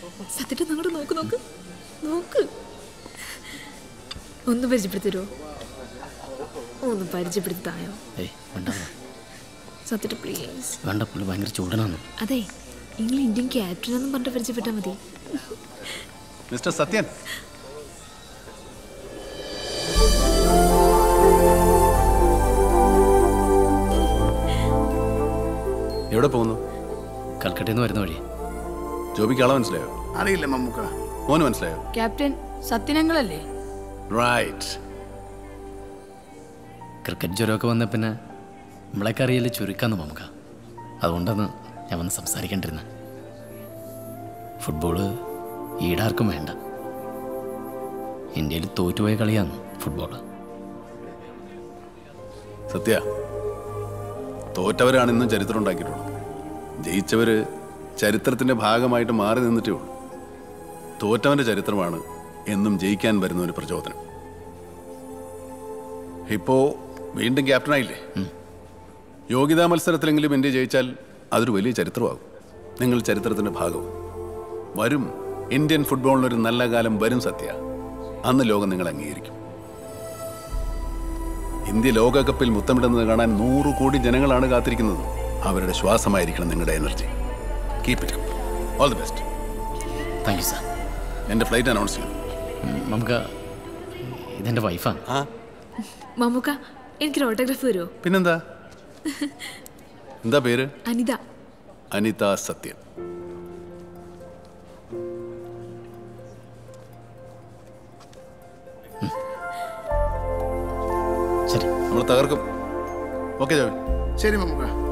സത്യത്തിൽ അങ്ങോട്ട് നോക്ക് നോക്ക് നോക്ക്. ഒന്ന് പരിചയപ്പെടുത്തരോ? ഒന്ന് പരിചയപ്പെടുത്തായോ? സത്യത്തിൽ പ്ലീസ്. വേണ്ട, പുള്ളി ഭയങ്കര ചൂടനാണ്. അതെ, നിങ്ങൾ ഇന്ത്യൻ ക്യാപ്റ്റനാന്നും പറഞ്ഞിട്ട് പരിചയപ്പെട്ടാൽ മതി. മിസ്റ്റർ സത്യൻ. എവിടെ പോകുന്നു? കൽക്കട്ടയിൽ നിന്ന് വരുന്ന വഴി. ജോബിക്ക് ആളെ മനസ്സിലായോ? അറിയില്ല മമ്മൂക്ക. മോന് മനസ്സിലായോ? ക്യാപ്റ്റൻ സത്യനങ്ങളല്ലേ? റൈറ്റ്. ക്രിക്കറ്റ് ജ്വരമൊക്കെ വന്ന പിന്നെ നമ്മളൊക്കെ അറിയില്ല ചുരുക്കാന്ന് നമുക്ക്. അതുകൊണ്ടാണ് ഞാൻ വന്ന് സംസാരിക്കേണ്ടിരുന്നത്. ഫുട്ബോള് ഈടാർക്കും വേണ്ട. ഇന്ത്യയിൽ തോറ്റുപോയ കളിയാണ് ഫുട്ബോള്. സത്യ, തോറ്റവരാണ് ഇന്നും ചരിത്രം ഉണ്ടാക്കിയിട്ടുള്ളത്. ജയിച്ചവര് ചരിത്രത്തിന്റെ ഭാഗമായിട്ട് മാറി നിന്നിട്ടേ ഉള്ളൂ. തോറ്റവന്റെ ചരിത്രമാണ് എന്നും ജയിക്കാൻ വരുന്ന ഒരു പ്രചോദനം. ഇപ്പോ വീണ്ടും ക്യാപ്റ്റനായില്ലേ? യോഗ്യതാ മത്സരത്തിലെങ്കിലും ഇന്ത്യ ജയിച്ചാൽ അതൊരു വലിയ ചരിത്രമാകും. നിങ്ങൾ ചരിത്രത്തിന്റെ ഭാഗവും. വരും ഇന്ത്യൻ ഫുട്ബോളിനൊരു നല്ല കാലം വരും സത്യ. അന്ന് ലോകം നിങ്ങൾ അംഗീകരിക്കും. ഇന്ത്യ ലോകകപ്പിൽ മുത്തമിടുന്നത് കാണാൻ 100 കോടി ജനങ്ങളാണ് കാത്തിരിക്കുന്നത്. അവരുടെ ശ്വാസമായിരിക്കണം നിങ്ങളുടെ energy. Keep it up. All the best. Thank you sir. എൻ്റെ ഫ്ലൈറ്റ് അനൗൺസ് ചെയ്തു. നമുക്ക് ഇതെൻ്റെ വൈഫാണ്. മമ്മൂക്ക, എനിക്കൊരു ഓട്ടോഗ്രാഫ് വരുമോ? പിന്നെന്താ? എന്താ പേര്? അനിത. അനിത സത്യൻ. ശരി, നമ്മൾ തകർക്കും. ഓക്കെ ജോബി. ശരി മമ്മൂക്ക.